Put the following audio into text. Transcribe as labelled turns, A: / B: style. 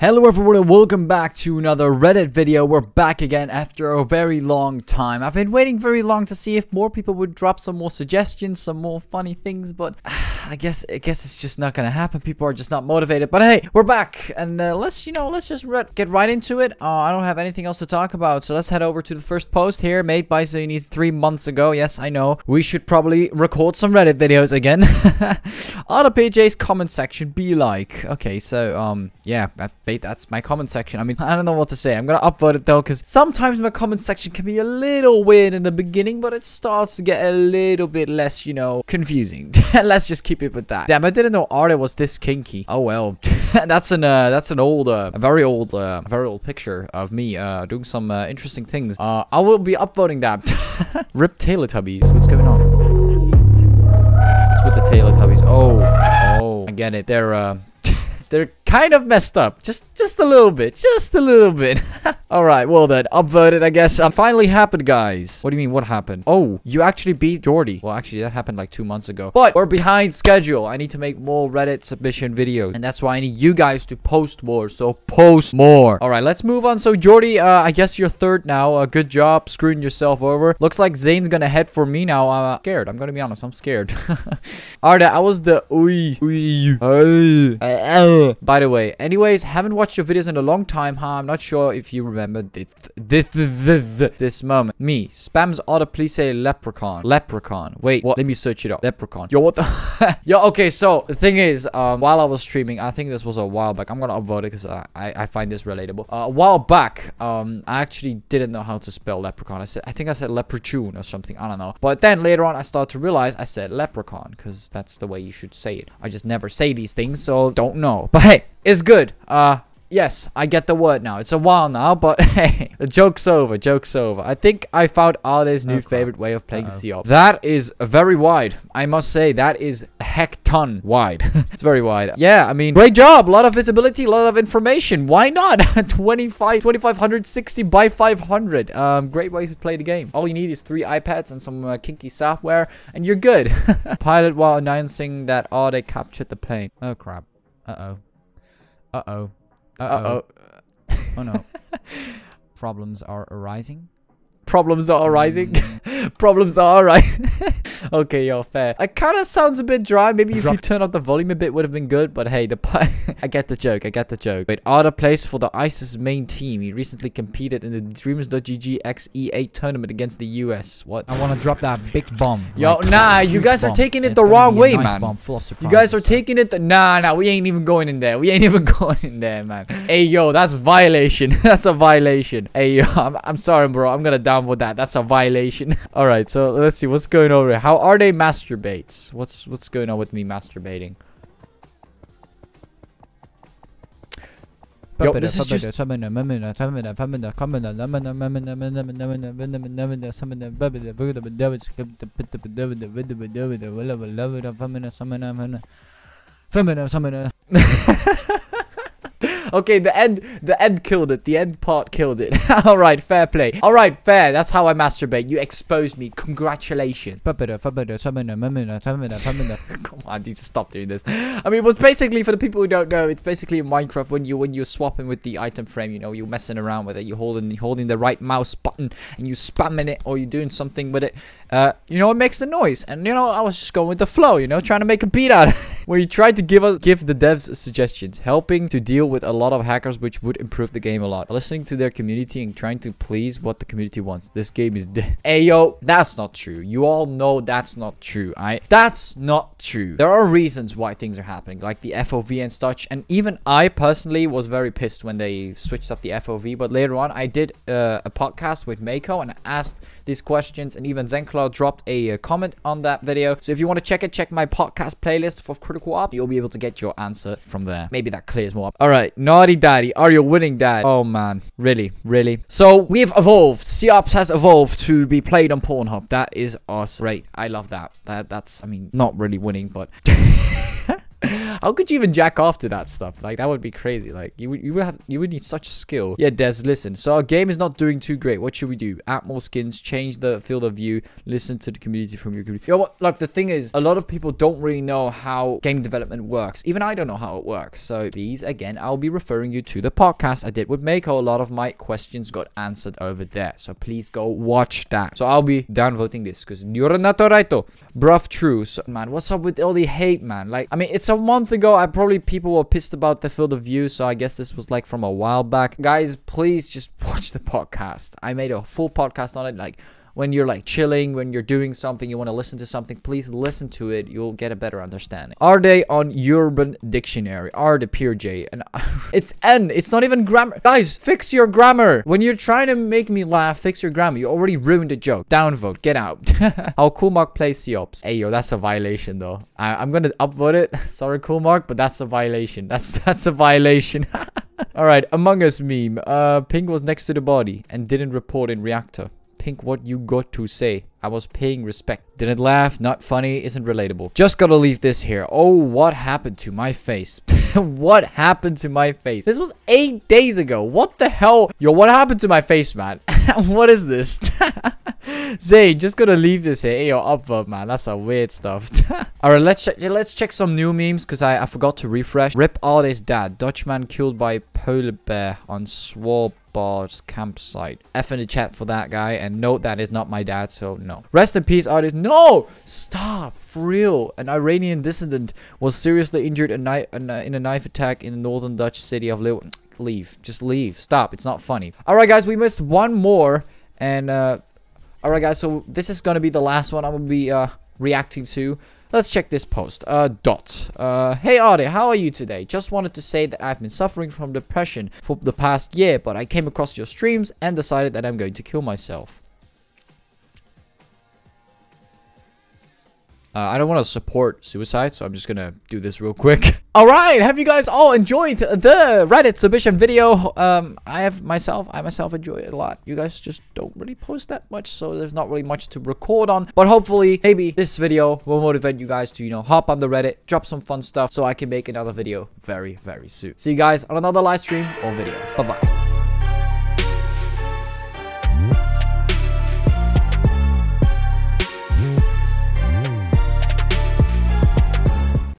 A: Hello everyone and welcome back to another Reddit video. We're back again after a very long time. I've been waiting very long to see if more people would drop some more suggestions, some more funny things, but I guess it's just not gonna happen. People are just not motivated. But hey, we're back and let's just get right into it. I don't have anything else to talk about, so let's head over to the first post here, made by Zuni 3 months ago. Yes, I know. We should probably record some Reddit videos again. ArdePiertje's comment section be like. Okay, so yeah, that's my comment section. I mean, I don't know what to say. I'm gonna upvote it though, because sometimes my comment section can be a little weird in the beginning, but it starts to get a little bit less, you know, confusing. Let's just keep it with that. Damn, I didn't know Arde was this kinky. Oh well. that's an old, very old picture of me doing some interesting things. I will be upvoting that. Rip Teletubbies. What's going on? What's with the Teletubbies? Oh, I get it. They're kind of messed up. Just a little bit. Alright, well then, upvoted, I guess. Finally happened, guys. What do you mean, what happened? Oh, you actually beat Jordy. Well, actually, that happened like 2 months ago. But we're behind schedule. I need to make more Reddit submission videos. And that's why I need you guys to post more. So post more. Alright, let's move on. So Jordy, I guess you're third now. Good job screwing yourself over. Looks like Zane's gonna head for me now. I'm scared. I'm gonna be honest. I'm scared. Arde, I was the... By the way, anyways, haven't watched your videos in a long time, huh? I'm not sure if you remember this moment. Me, spams order, please say leprechaun. Leprechaun. Wait, what? Let me search it up. Leprechaun. Yo, what the? Yo, okay, so the thing is, while I was streaming, I think this was a while back. I'm gonna upvote it because I find this relatable. A while back, I actually didn't know how to spell leprechaun. I think I said leprechaun or something. I don't know. But then later on, I started to realize I said leprechaun because that's the way you should say it. I just never say these things, so don't know. But hey, it's good. Yes, I get the word now. It's a while now, but hey, the joke's over. I think I found Arde's new favorite way of playing CO. That is very wide. I must say, that is a heck-ton wide. It's very wide. Yeah, I mean, great job. A lot of visibility, a lot of information. Why not? 2560 by 500. Great way to play the game. All you need is 3 iPads and some kinky software, and you're good. Pilot while announcing that Arde captured the plane. Oh, crap. Uh-oh. Oh no. Problems are arising. Problems are arising. Okay, yo, fair. It kind of sounds a bit dry. Maybe if you turn up the volume a bit would have been good. But hey, I get the joke. Wait, Arde plays for the ASUS main team. He recently competed in the Dreamers.gg XE8 tournament against the US. What? I want to drop that big bomb. Yo, like, nah, you guys are taking it the wrong way, man. You guys are taking it nah, we ain't even going in there. Man. Hey, yo, that's violation. That's a violation. Hey, yo, I'm sorry, bro. I'm gonna downvote that. That's a violation. All right, so let's see what's going on here. How are they masturbates? What's going on with me masturbating? Yo, this is just... Okay, the end killed it. The end part killed it. Alright, fair play. Alright, fair. That's how I masturbate. You exposed me. Congratulations. Come on, I need to stop doing this. I mean, it was basically, for the people who don't know, it's basically in Minecraft when you're swapping with the item frame, you know, you're messing around with it, you're holding the right mouse button and you spamming it, or you're doing something with it. You know, it makes a noise. And you know, I was just going with the flow, you know, trying to make a beat out of it. Where you tried to give the devs suggestions, helping to deal with a lot of hackers, which would improve the game a lot. Listening to their community and trying to please what the community wants. This game is dead. Hey, yo, that's not true. You all know that's not true. That's not true. There are reasons why things are happening, like the FOV and such. And even I personally was very pissed when they switched up the FOV. But later on, I did a podcast with Mako and I asked these questions, and even Zenclaw dropped a comment on that video. So if you want to check it, check my podcast playlist for Critical Op. You'll be able to get your answer from there. Maybe that clears more up. All right, naughty daddy, are you winning, dad? Oh man, really? So we've evolved. COPS has evolved to be played on Pornhub. That is awesome. Great, I love that. That's, I mean, not really winning, but How could you even jack off to that stuff? Like, that would be crazy. Like, you would need such a skill. Yeah, Des, listen. So our game is not doing too great. What should we do? Add more skins, change the field of view, listen to the community from your community. Yo, what? Look, the thing is, a lot of people don't really know how game development works. Even I don't know how it works. So please, again, I'll be referring you to the podcast I did with Mako. A lot of my questions got answered over there. So please go watch that. So I'll be downvoting this because you're not right. Bruv, true. So, man, what's up with all the hate, man? Like, I mean, it's a month ago. People were pissed about the field of view. So I guess this was like from a while back. Guys, please just watch the podcast. I made a full podcast on it. Like, when you're like chilling, when you're doing something, you want to listen to something, please listen to it. You'll get a better understanding. Are they on Urban Dictionary? ArdePiertje. And it's N. It's not even grammar. Guys, fix your grammar. When you're trying to make me laugh, fix your grammar. You already ruined the joke. Downvote. Get out. How Coolmark plays Siops. Hey, yo, that's a violation, though. I'm going to upvote it. Sorry, Coolmark, but that's a violation. That's a violation. Alright, Among Us meme. Pink was next to the body and didn't report in reactor. Pink, what you got to say? I was paying respect. Didn't laugh, not funny, isn't relatable. Just gotta leave this here. Oh, what happened to my face? What happened to my face? This was 8 days ago. What the hell? Yo, what happened to my face, man? What is this? Zay, just gonna leave this here. Hey, yo, upvote, man. That's some weird stuff. Alright, let's check some new memes because I forgot to refresh. Rip Arde's dad. Dutchman killed by polar bear on Svalbard campsite. F in the chat for that guy. And note that is not my dad, so no. Rest in peace, artist. No! Stop! For real. An Iranian dissident was seriously injured in a knife attack in the northern Dutch city of Leave. Just leave. Stop. It's not funny. Alright, guys. We missed one more. And, alright, guys. So, this is gonna be the last one I'm gonna be, reacting to. Let's check this post. Hey Arde, how are you today? Just wanted to say that I've been suffering from depression for the past year, but I came across your streams and decided that I'm going to kill myself. I don't want to support suicide, so I'm just gonna do this real quick. Alright, have you guys all enjoyed the Reddit submission video? I myself enjoy it a lot. You guys just don't really post that much, so there's not really much to record on. But hopefully, maybe this video will motivate you guys to, you know, hop on the Reddit, drop some fun stuff, so I can make another video very, very soon. See you guys on another live stream or video. Bye-bye.